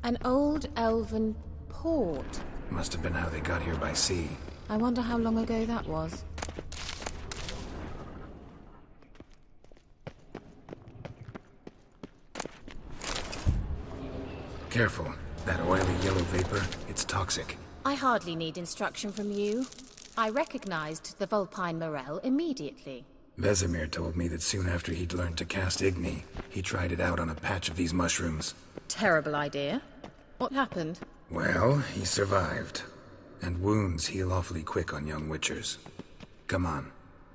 An old elven port. Must have been how they got here by sea. I wonder how long ago that was. Careful. That oily yellow vapor, it's toxic. I hardly need instruction from you. I recognized the Vulpine Morel immediately. Vesemir told me that soon after he'd learned to cast Igni, he tried it out on a patch of these mushrooms. Terrible idea. What happened? Well, he survived. And wounds heal awfully quick on young witchers. Come on.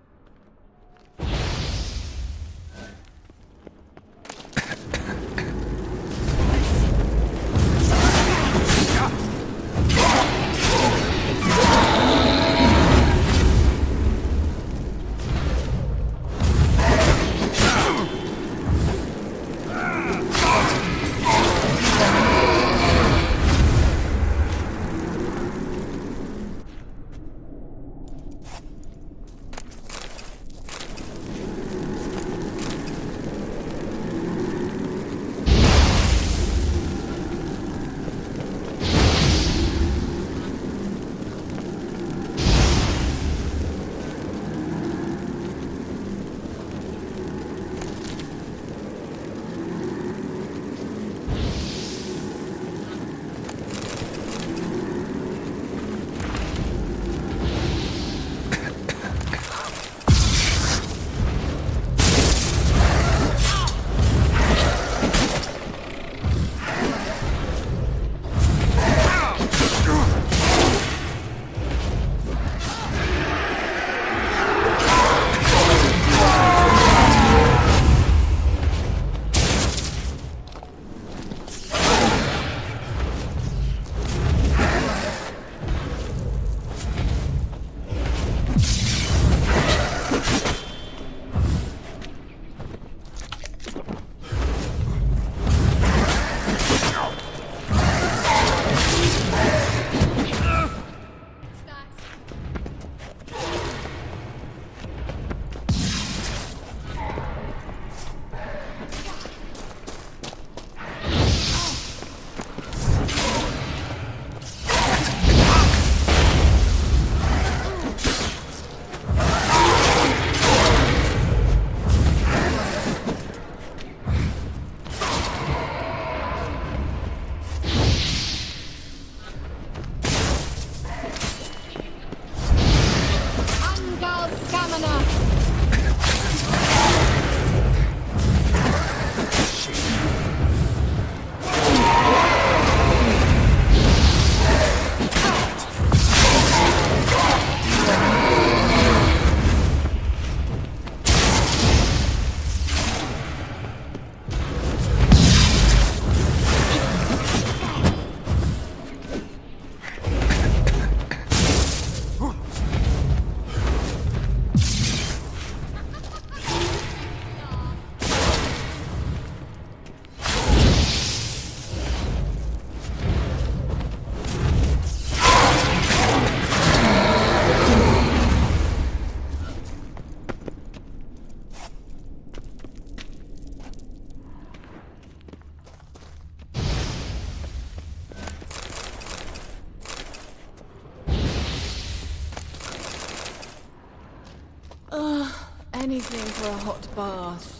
Anything for a hot bath.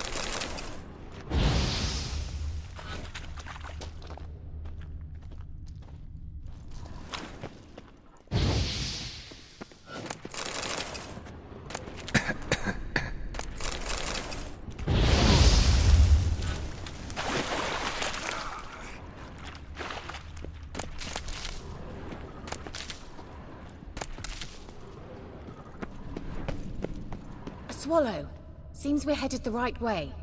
Swallow. Seems we're headed the right way.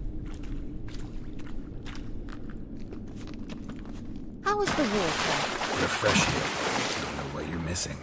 How was the water? Refresh you. I don't know what you're missing.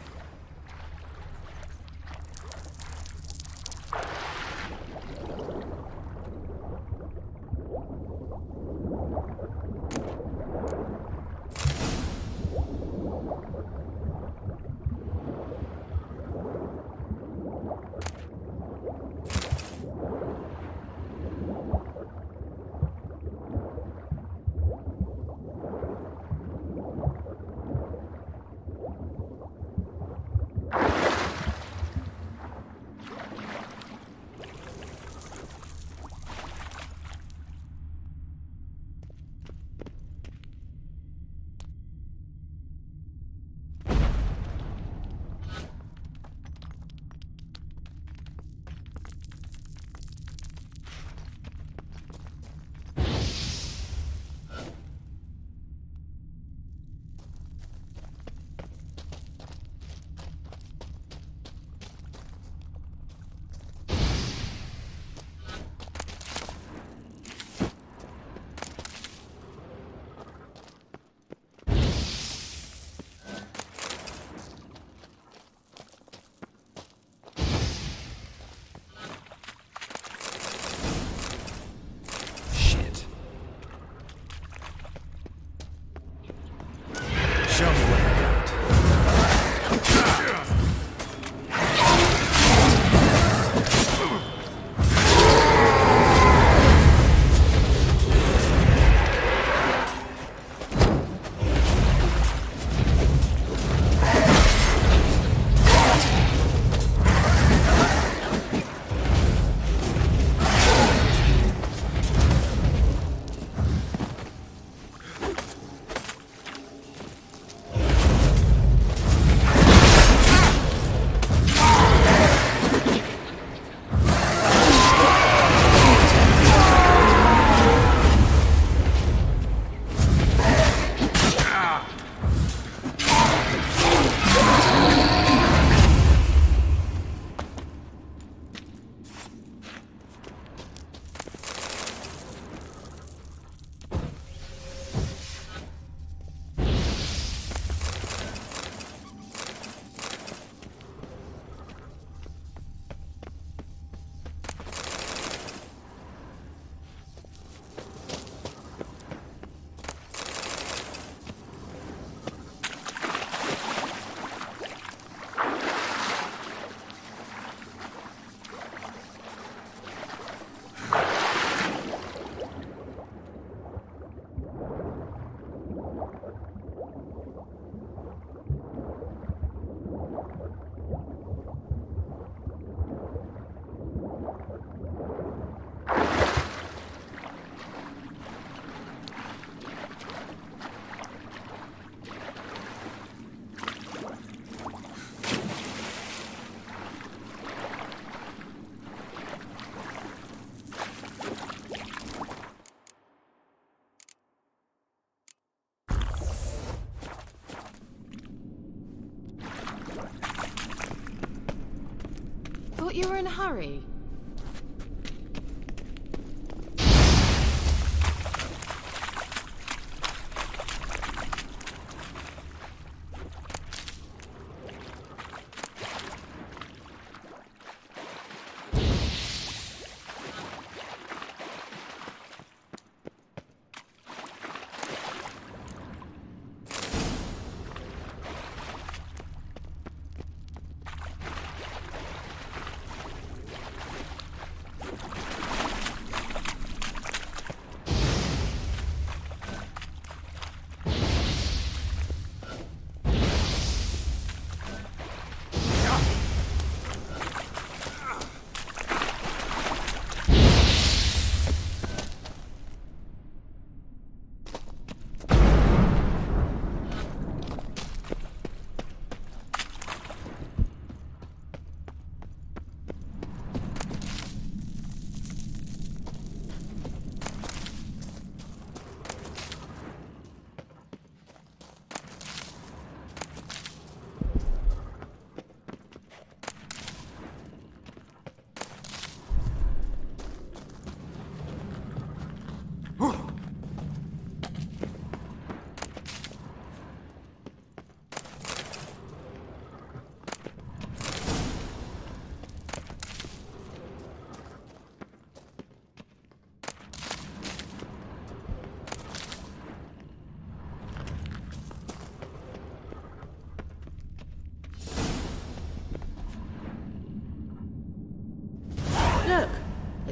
Thought you were in a hurry.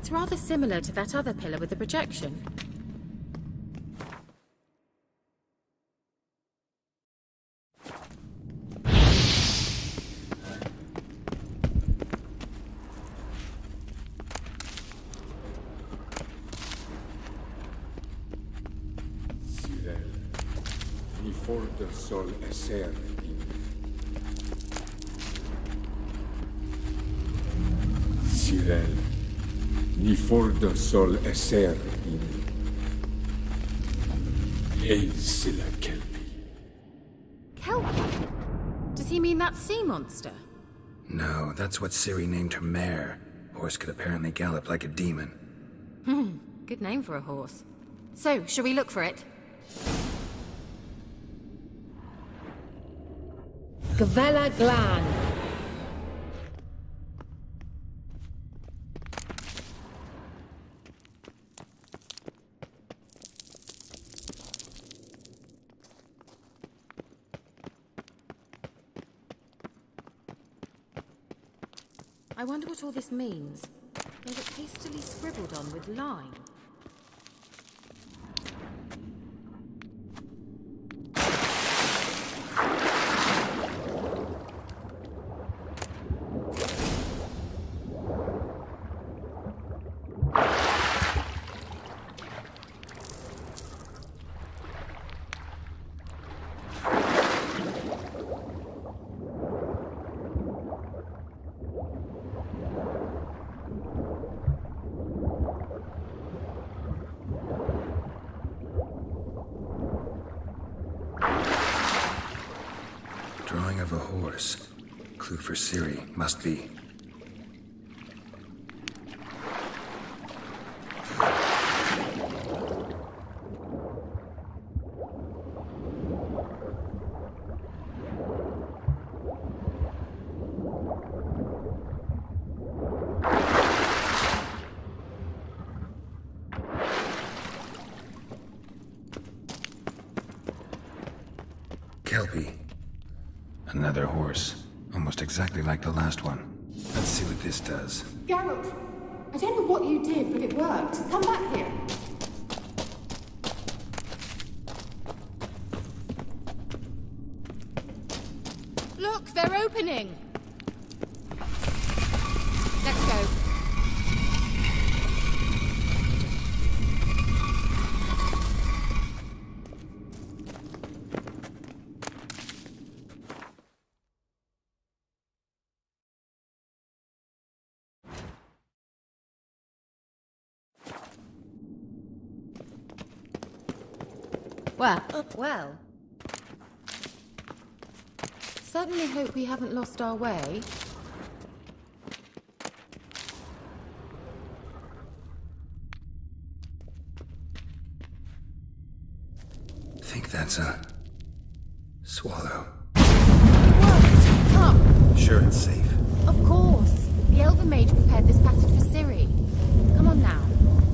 It's rather similar to that other pillar with the projection. Ni for del sol esser in. Sirel, ni for del sol esser in. Ein silla kelpi. Kelpie? Does he mean that sea monster? No, that's what Ciri named her mare. Horse could apparently gallop like a demon. Good name for a horse. So, shall we look for it? Gavella Glan. I wonder what all this means. They look hastily scribbled on with lime. Drawing of a horse. Clue for Ciri, must be. Kelpie. Another horse. Almost exactly like the last one. Let's see what this does. Geralt, I don't know what you did, but it worked. Come back here. Look, they're opening! Let's go. Well. Certainly hope we haven't lost our way. Think that's a... swallow. What? Come! Sure it's safe. Of course. The Elven Mage prepared this passage for Ciri. Come on now.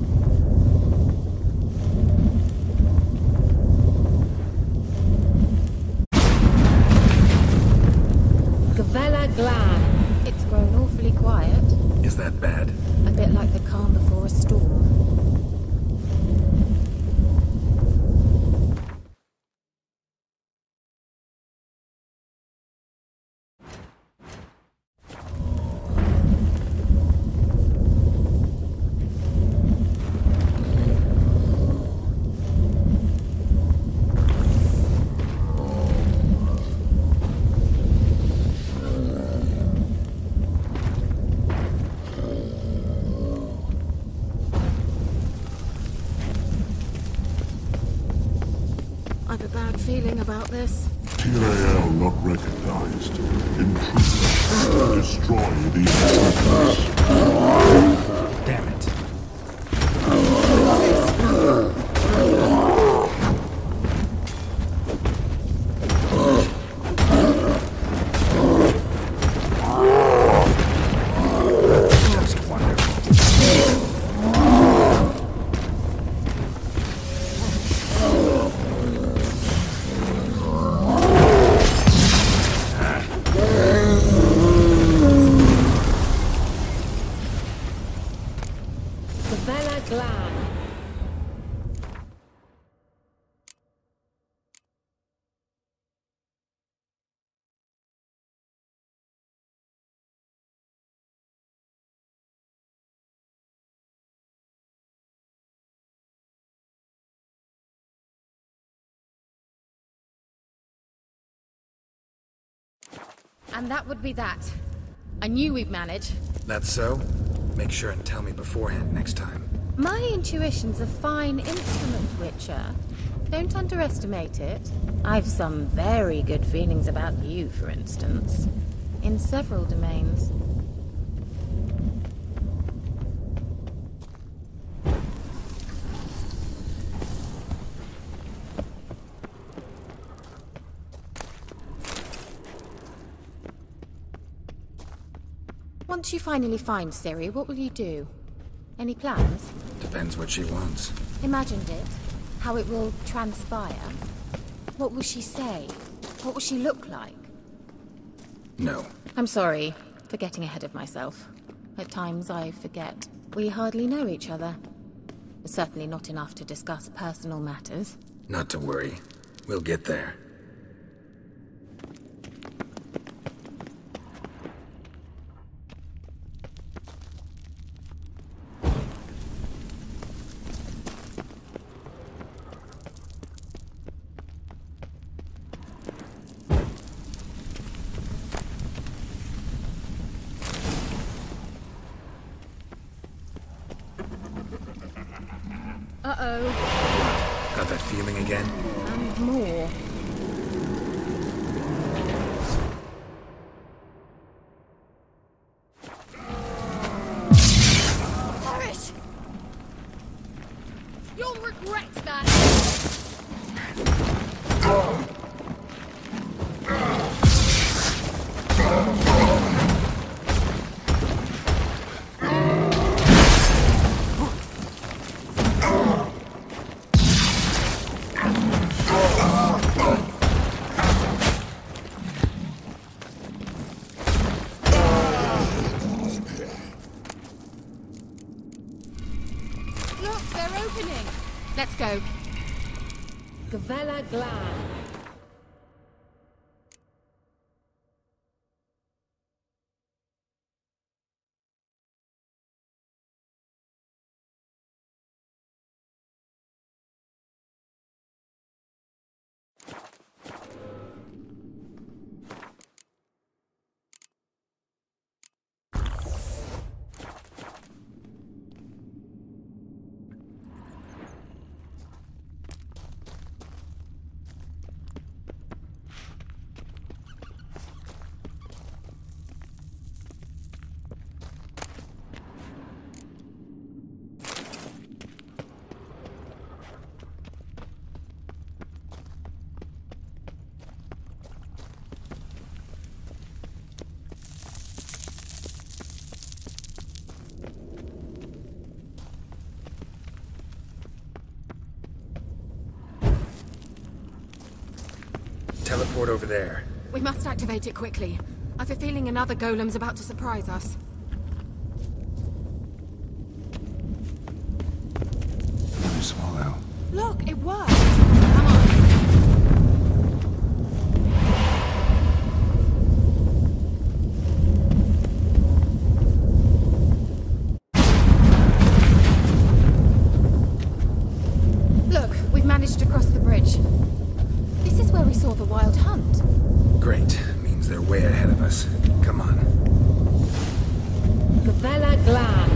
Gavella Glan. It's grown awfully quiet. Is that bad? A bit like the calm before a storm. I've a bad feeling about this. Tyrael not recognized. Intruder. Destroy the intruders. Damn it. Just wonderful. And that would be that. I knew we'd manage. That's so? Make sure and tell me beforehand next time. My intuition's a fine instrument, Witcher. Don't underestimate it. I've some very good feelings about you, for instance. In several domains. Once you finally find Ciri, what will you do? Any plans? Depends what she wants. Imagined it. How it will transpire. What will she say? What will she look like? No. I'm sorry for getting ahead of myself. At times I forget. We hardly know each other. Certainly not enough to discuss personal matters. Not to worry. We'll get there. Uh-oh. Got that feeling again? And more. Boris! You'll regret that! Look, they're opening! Let's go. Gavella Glan. Teleport over there. We must activate it quickly. I've a feeling another golem's about to surprise us. Another swallow. Look, it worked! Come on. Look, we've managed to cross the bridge. This is where we saw the Wild Hunt. Great. Means they're way ahead of us. Come on. Gavella Glan.